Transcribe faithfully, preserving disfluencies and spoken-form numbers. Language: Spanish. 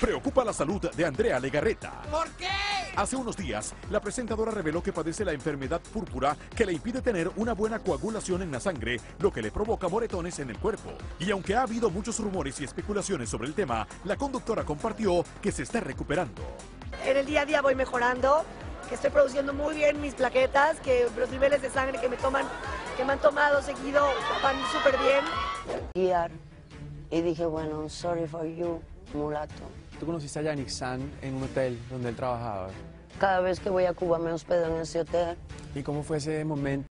preocupa la salud de Andrea Legarreta. ¿Por qué? Hace unos días, la presentadora reveló que padece la enfermedad púrpura que le impide tener una buena coagulación en la sangre, lo que le provoca moretones en el cuerpo. Y aunque ha habido muchos rumores y especulaciones sobre el tema, la conductora compartió que se está recuperando. En el día a día voy mejorando, que estoy produciendo muy bien mis plaquetas, que los niveles de sangre que me toman, que me han tomado seguido van súper bien. Guiar. Y dije, bueno, sorry for you, mulato. ¿Tú conociste a Yannick San en un hotel donde él trabajaba? Cada vez que voy a Cuba me hospedo en ese hotel. ¿Y cómo fue ese momento